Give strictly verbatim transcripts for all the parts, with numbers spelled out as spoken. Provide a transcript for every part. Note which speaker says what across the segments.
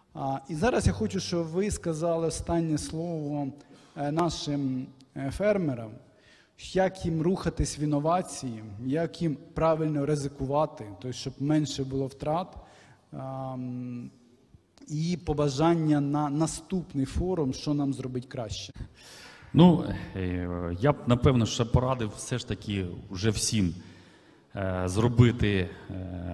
Speaker 1: І зараз я хочу, щоб ви сказали останнє слово нашим фермерам, як їм рухатись в інновації, як їм правильно ризикувати, тобто, щоб менше було втрат, і побажання на наступний форум, що нам зробити краще.
Speaker 2: Ну, я б, напевно, ще порадив все ж таки вже всім е, зробити е,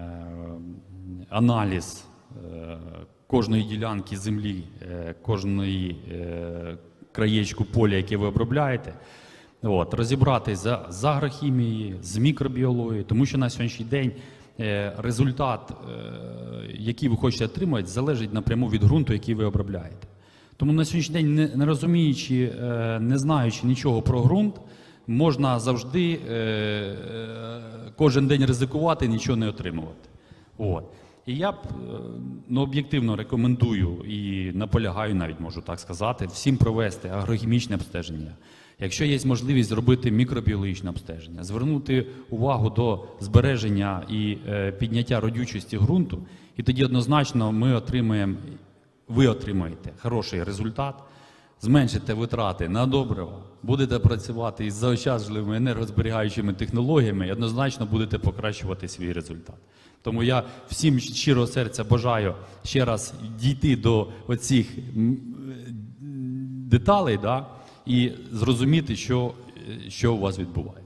Speaker 2: аналіз е, кожної ділянки землі, е, кожної е, краєчку поля, яке ви обробляєте, от, розібратися з агрохімією, з мікробіологією, тому що на сьогоднішній день е, результат, е, який ви хочете отримати, залежить напряму від ґрунту, який ви обробляєте. Тому на сьогоднішній день, не, не розуміючи, е, не знаючи нічого про ґрунт, можна завжди е, е, кожен день ризикувати і нічого не отримувати. От. І я б ну, об'єктивно рекомендую і наполягаю, навіть можу так сказати, всім провести агрохімічне обстеження. Якщо є можливість зробити мікробіологічне обстеження, звернути увагу до збереження і е, підняття родючості ґрунту, і тоді однозначно ми отримаємо, ви отримаєте хороший результат, зменшите витрати на добрива, будете працювати із заощаджливими енергозберігаючими технологіями і однозначно будете покращувати свій результат. Тому я всім щирого серця бажаю ще раз дійти до оцих деталей, да, і зрозуміти, що, що у вас відбувається.